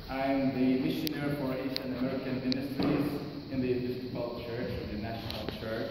I'm the missionary for Asian American Ministries in the Episcopal Church, or the National Church.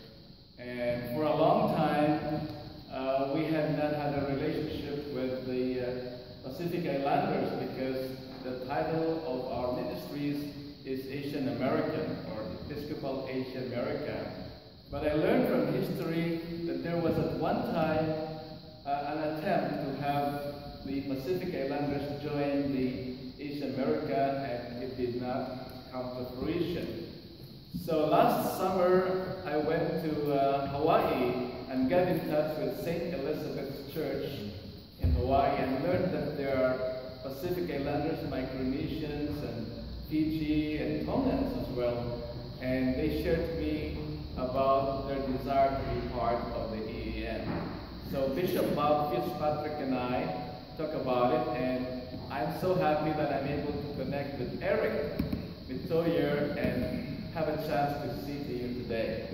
And for a long time, we had not had a relationship with the Pacific Islanders because the title of our ministries is Asian American, or Episcopal Asian America. But I learned from history that there was at one time an attempt to have the Pacific Islanders join the Asian America, and it did not come to fruition. So last summer, I went to Hawaii and got in touch with St. Elizabeth's Church in Hawaii and learned that there are Pacific Islanders, Micronesians, and Fiji, and Tongans as well. And they shared to me about their desire to be part of the EAM. So Bishop Bob Fitzpatrick and I talk about it, and I'm so happy that I'm able to connect with Eric Mitoyer and have a chance to speak to you today.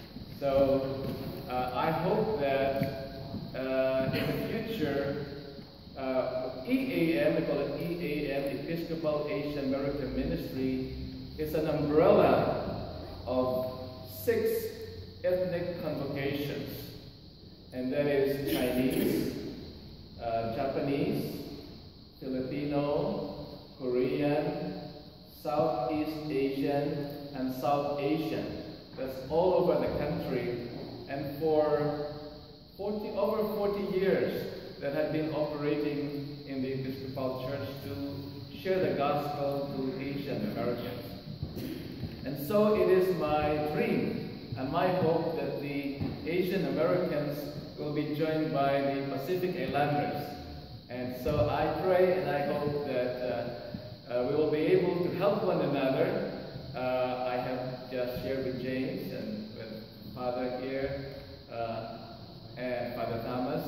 So I hope that in the future, EAM, we call it EAM, Episcopal Asian American Ministry, is an umbrella of 6 ethnic convocations, and that is Chinese, Japanese, Filipino, Korean, Southeast Asian, and South Asian. That's all over the country. And for over 40 years that have been operating in the Episcopal Church to share the gospel to Asian Americans. And so it is my dream and my hope that the Asian Americans will be joined by the Pacific Islanders. And so I pray and I hope that we will be able to help one another. I have just shared with James and with Father here and Father Thomas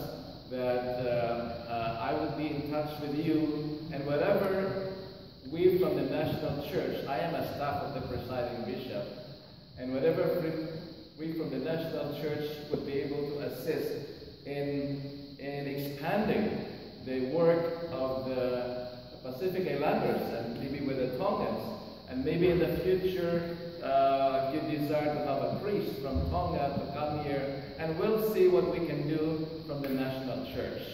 that I would be in touch with you, and whatever we from the National Church, I am a staff of the presiding bishop, and whatever we from the National Church would be able to assist in expanding the work of the Pacific Islanders, and maybe with the Tongans, and maybe in the future you desire to have a priest from Tonga to come here, and we'll see what we can do from the National Church.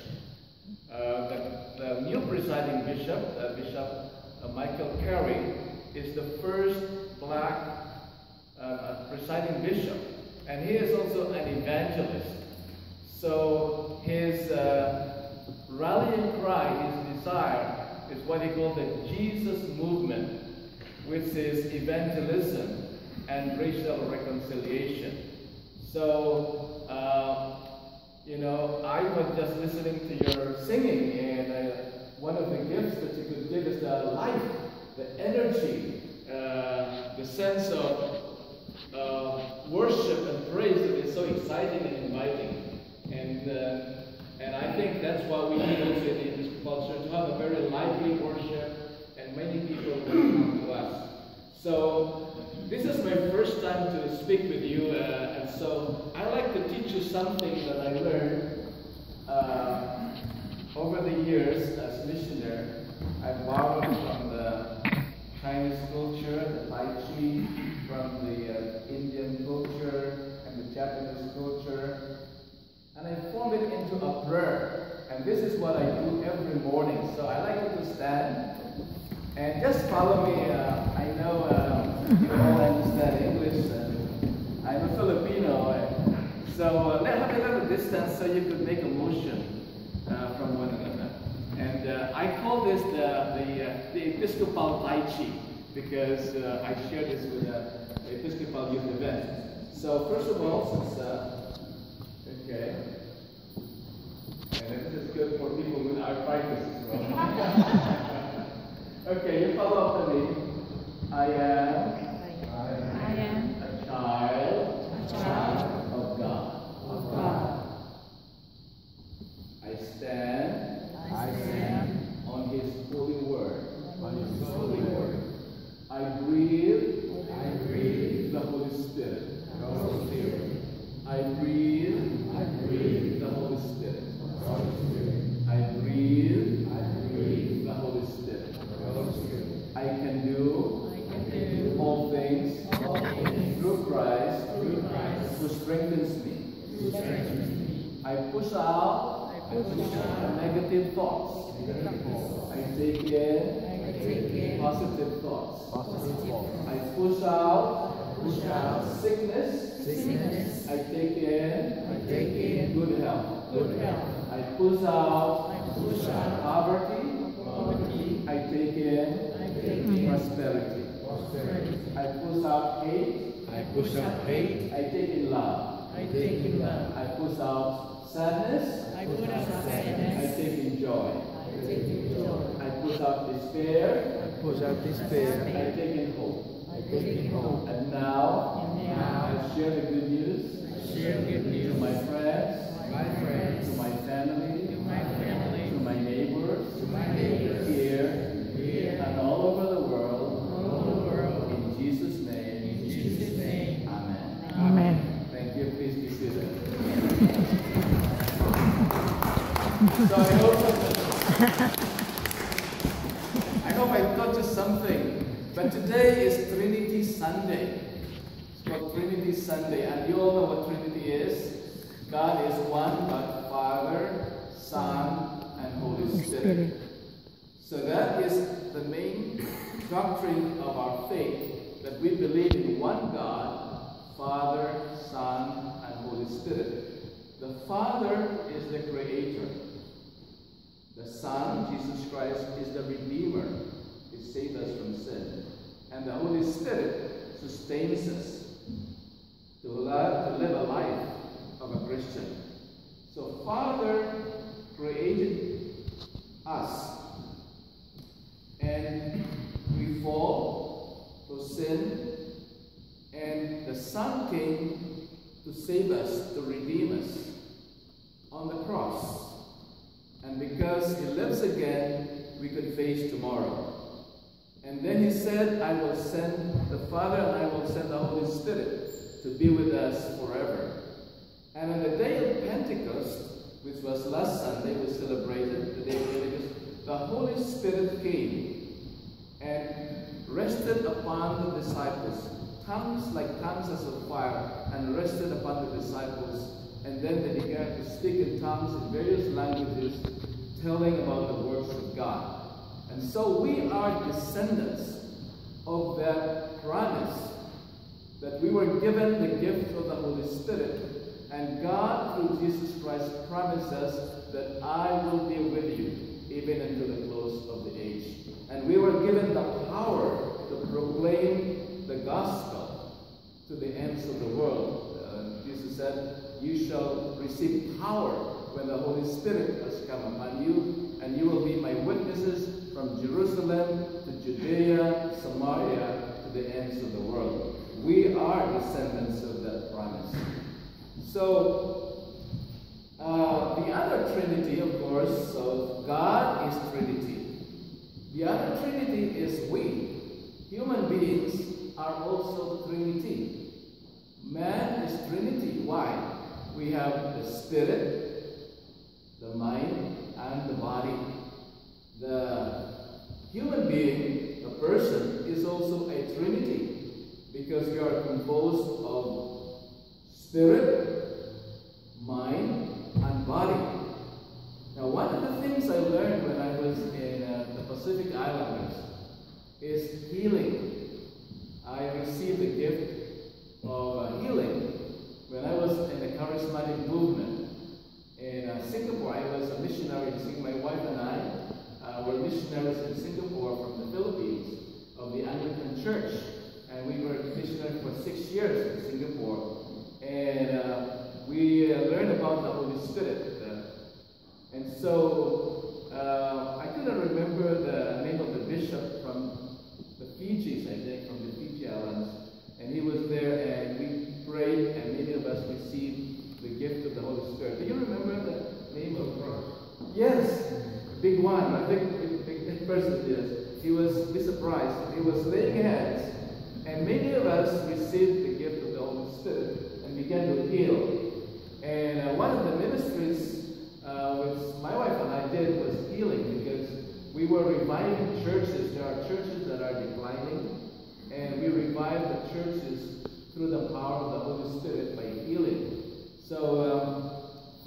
The new presiding bishop, Bishop Michael Carey, is the first black presiding bishop, and he is also an evangelist. So his rallying cry, his desire, is what he called the Jesus movement, which is evangelism and racial reconciliation. So, I was just listening to your singing, and one of the gifts that you could give is the life, the energy, the sense of worship and praise that is so exciting and inviting. And I think that's what we need also in the Episcopal Church, to have a very lively worship, and many people will come to us. So this is my first time to speak with you, and so I'd like to teach you something that I learned over the years as missionary. I borrowed from the Chinese culture, the Tai Chi, from the Indian culture and the Japanese culture, and I formed it into a prayer. And this is what I do every morning. So I like you to stand and just follow me. I know you all understand English, and I'm a Filipino. So have a little distance so you could make a motion from one another. And I call this the Episcopal Tai Chi, because I share this with the Episcopal youth event. So first of all, since okay, and this is good for people with arthritis as well. Okay, you follow after me. I am a child of God. I stand on His holy word. I breathe the Holy Spirit. I breathe the Holy Spirit. I breathe the Holy push out negative thoughts. I take in positive thoughts. I push out sickness. I take in good health. I push out poverty. I take in prosperity. I push out hate. I take in love. I push out sadness. I take in joy. I push out despair. I take in hope. And now I share the good news to my friends, to my family, to my neighbors, here and all over the world. In Jesus' name. Amen. Thank you. Please be seated. So I hope I taught you something. But today is Trinity Sunday. It's called Trinity Sunday, and you all know what Trinity is. God is one, but Father, Son, and Holy Spirit. So that is the main doctrine of our faith, that we believe in one God, Father, Son, and Holy Spirit. The Father is the Creator. The Son, Jesus Christ, is the Redeemer. He saved us from sin. And the Holy Spirit sustains us to live a life of a Christian. So Father created us. And we fall to sin. And the Son came to save us, to redeem us on the cross. And because He lives again, we could face tomorrow. And then He said, I will send the Father and I will send the Holy Spirit to be with us forever. And on the day of Pentecost, which was last Sunday, we celebrated the day of Pentecost, the Holy Spirit came and rested upon the disciples. Tongues like tongues as of fire, and rested upon the disciples. And then they began to speak in tongues in various languages, telling about the works of God. And so we are descendants of that promise, that we were given the gift of the Holy Spirit. And God, through Jesus Christ, promised us that I will be with you even until the close of the age. And we were given the power to proclaim the gospel to the ends of the world. Jesus said, you shall receive power when the Holy Spirit has come upon you, and you will be my witnesses from Jerusalem to Judea, Samaria, to the ends of the world. We are descendants of that promise. So, the other Trinity, of course, so God is Trinity. The other Trinity is we. Human beings are also Trinity. Man is Trinity. Why? We have the spirit, the mind, and the body. The human being, the person, is also a Trinity because we are composed of spirit, mind, and body. Now, one of the things I learned when I was in the Pacific Islanders is healing. I received the gift of healing when I was in the charismatic movement in Singapore. I was a missionary in Singapore. My wife and I were missionaries in Singapore from the Philippines of the Anglican Church, and we were missionaries for 6 years in Singapore. And we learned about the Holy Spirit. And so I couldn't remember the name of the bishop from the Fijis, I think, from the Fiji Islands. And he was there, and we prayed, and many of us received the gift of the Holy Spirit. Do you remember the name of him? Yes, big one, a big person, yes. He was Bishop Rice. He was laying hands, and many of us received the gift of the Holy Spirit and began to heal. And one of the ministries which my wife and I did was healing, because we were reviving churches. There are churches that are declining, and we revive the churches through the power of the Holy Spirit by healing. So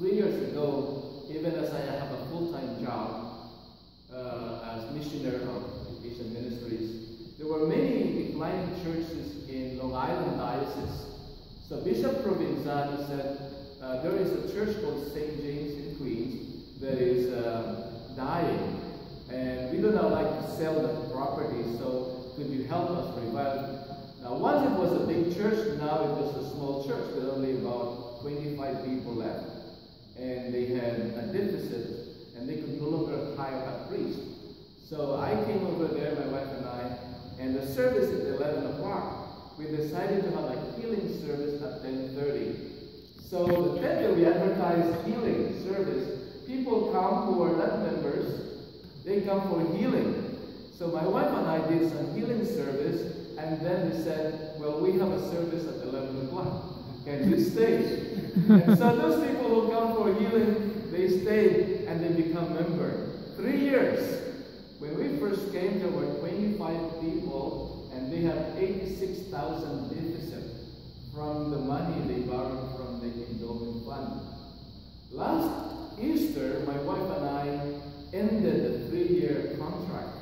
3 years ago, even as I have a full-time job as missionary of Asian ministries, there were many declining churches in Long Island Diocese. So Bishop Provenzano said, there is a church called St. James in Queens that is dying, and we do not like to sell the property, so could you help us revive it? Now, once it was a big church, now it was a small church with only about 25 people left. And they had a deficit, and they could no longer hire a priest. So I came over there, my wife and I, and the service at 11 o'clock. We decided to have a healing service at 10:30. So the 10:30 we advertised healing service. People come who are not members, they come for healing. So my wife and I did some healing service, and then they said, well, we have a service at 11 o'clock. Can you stay? And so those people who come for healing, they stayed and they become members. 3 years. When we first came, there were 25 people, and they have 86,000 deficit from the money they borrowed from the endowment fund. Last Easter, my wife and I ended the 3-year contract.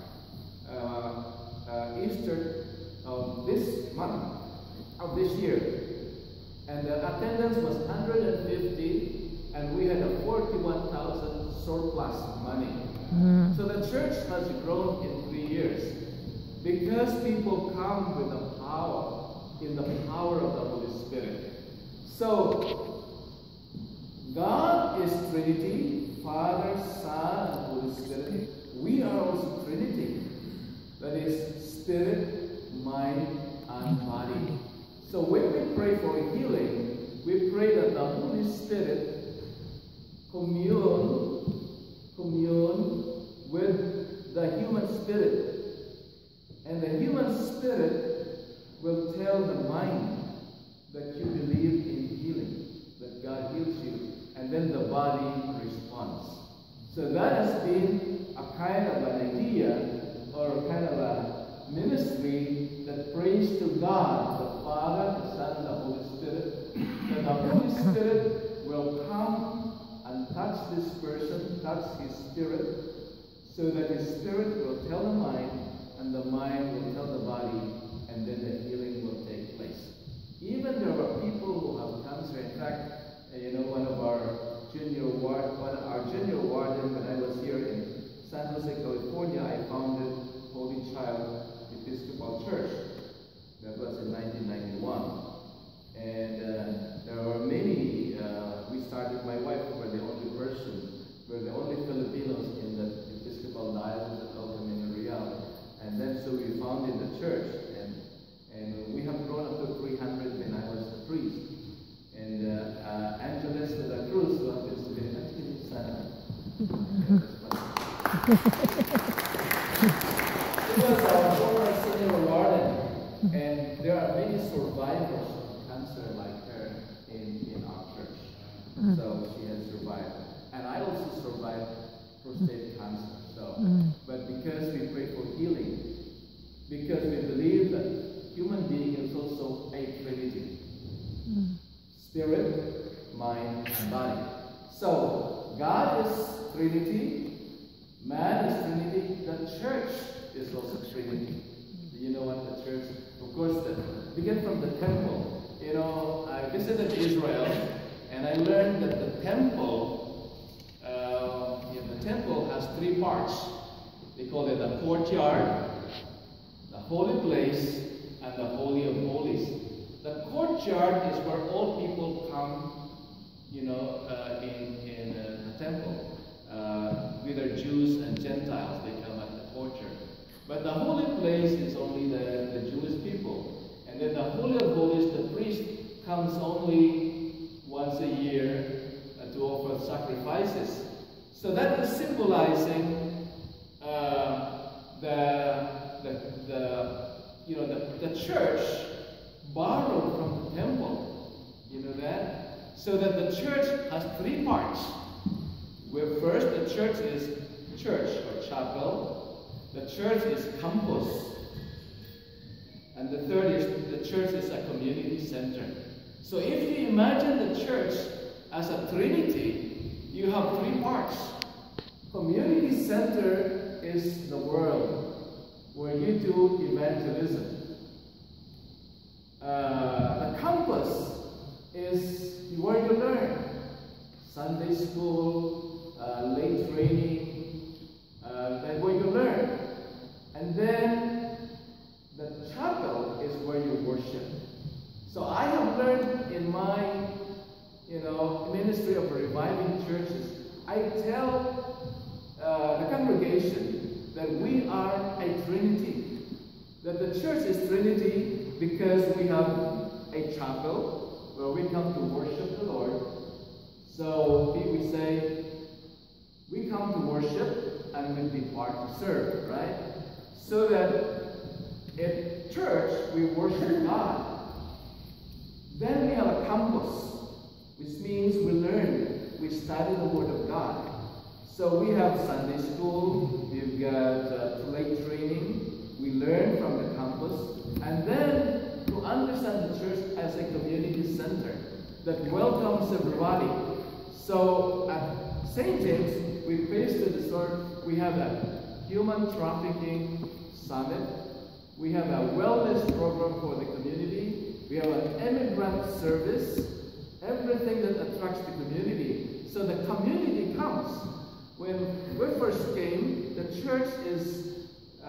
Easter of this month, of this year. And the attendance was 150, and we had a 41,000 surplus money. So the church has grown in 3 years because people come with the power, in the power of the Holy Spirit. So God is Trinity, Father, Son, and Holy Spirit. We are also Trinity. That is spirit, mind, and body. So when we pray for healing, we pray that the Holy Spirit commune with the human spirit. And the human spirit will tell the mind that you believe in healing, that God heals you. And then the body responds. So that has been a kind of an idea, or kind of a ministry that prays to God, the Father, the Son, and the Holy Spirit, that the Holy Spirit will come and touch this person, touch his spirit, so that his spirit will tell the mind, and the mind will tell the body, and then the healing will take place. Even there are people who have cancer. In fact, one of our junior warden, when I was here in San Jose, California, I founded Holy Child Episcopal Church. That was in 1991. And there were many, we started, my wife, we were the only Filipinos in the Episcopal diocese at Burlingame, Real. And then so we founded the church. And we have grown up to 300 when I was the priest. And Angeles de la Cruz, who happens to be an activist, she was our former senior warden, and there are many survivors of cancer like her in our church. So she has survived. And I also survived prostate cancer. But because we pray for healing, because we believe that human being is also a Trinity. Spirit, mind, and body. So, God is Trinity, man is Trinity, the church is also Trinity. Do you know what the church? Of course, begin from the temple. I visited Israel, and I learned that the temple has 3 parts. They call it the courtyard, the holy place, and the Holy of Holies. The courtyard is where all people come, in the temple. Whether Jews and Gentiles, they come at the courtyard. But the holy place is only the Jewish people. And then the Holy of Holies, the priest comes only once a year to offer sacrifices. So that is symbolizing the church borrowed from the temple. You know that? So that the church has 3 parts. Where first the church is church or chapel. The church is campus. And the third is the church is a community center. So if you imagine the church as a Trinity, you have three parts. Community center is the world where you do evangelism. The campus is where you learn. Sunday school, late training, that's where you learn. And then the chapel is where you worship. So I have learned in my, ministry of reviving churches, I tell the congregation that we are a Trinity. That the church is Trinity because we have a chapel where we come to worship the Lord. So we say, we come to worship and we depart to serve, right? So that at church we worship God. Then we have a campus, which means we learn, we study the Word of God. So we have Sunday school, we've got late training, we learn from the campus, and then to understand the church as a community center that welcomes everybody. So at St. James, we we have a human trafficking summit, we have a wellness program for the community, we have an immigrant service, everything that attracts the community. So the community comes. When we first came, the church is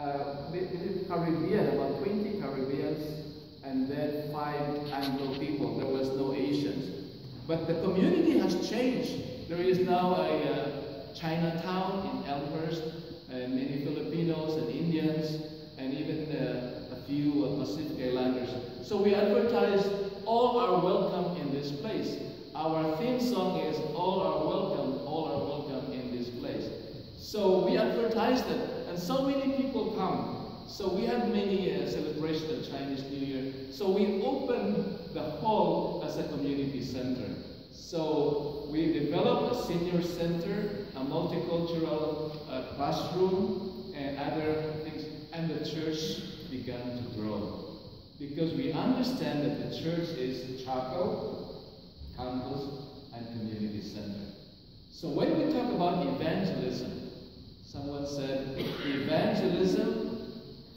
Caribbean, about 20 Caribbeans, and then 5 Anglo people. There was no Asians. But the community has changed. There is now a Chinatown in Elmhurst, and many Filipinos and Indians, and even a few Pacific Islanders. So we advertise, all are welcome in this place. Our theme song is, all are welcome in this place. So we advertise that, and so many people come. So we have many celebrations of Chinese New Year. So we open the hall as a community center. So we developed a senior center, a multicultural classroom, and other things, and the church began to grow. Because we understand that the church is chapel, campus, and community center. So when we talk about evangelism, someone said evangelism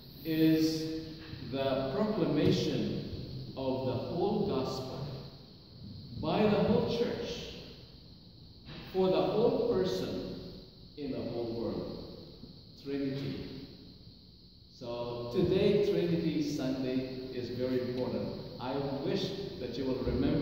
is the proclamation of the whole gospel by the whole church for the whole person in the whole world. Trinity. So today, Trinity Sunday is very important. I wish that you will remember